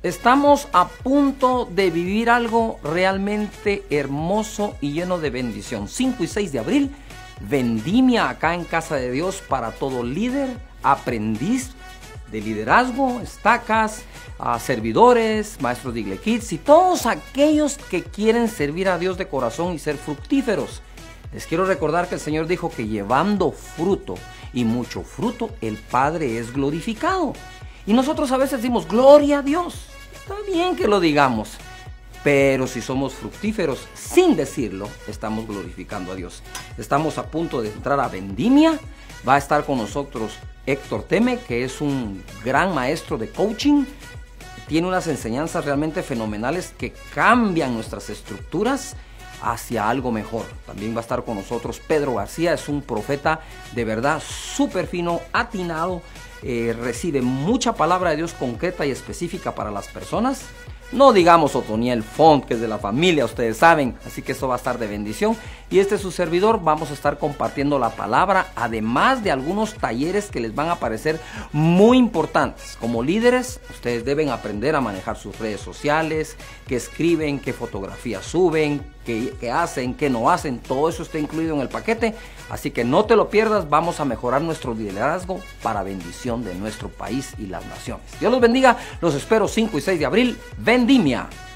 Estamos a punto de vivir algo realmente hermoso y lleno de bendición. 5 y 6 de abril, vendimia acá en Casa de Dios para todo líder, aprendiz de liderazgo, estacas, servidores, maestros de Igle Kids y todos aquellos que quieren servir a Dios de corazón y ser fructíferos. Les quiero recordar que el Señor dijo que llevando fruto y mucho fruto, el Padre es glorificado. Y nosotros a veces decimos, gloria a Dios. Está bien que lo digamos, pero si somos fructíferos sin decirlo, estamos glorificando a Dios. Estamos a punto de entrar a vendimia. Va a estar con nosotros Héctor Teme, que es un gran maestro de coaching. Tiene unas enseñanzas realmente fenomenales que cambian nuestras estructuras hacia algo mejor. También va a estar con nosotros Pedro García, es un profeta de verdad súper fino, atinado, recibe mucha palabra de Dios concreta y específica para las personas. No digamos Otoniel Font, que es de la familia, ustedes saben, así que eso va a estar de bendición. Y este es su servidor, vamos a estar compartiendo la palabra, además de algunos talleres que les van a parecer muy importantes. Como líderes, ustedes deben aprender a manejar sus redes sociales, qué escriben, qué fotografías suben, qué hacen, qué no hacen, todo eso está incluido en el paquete. Así que no te lo pierdas, vamos a mejorar nuestro liderazgo para bendición de nuestro país y las naciones. Dios los bendiga, los espero 5 y 6 de abril, vendimia.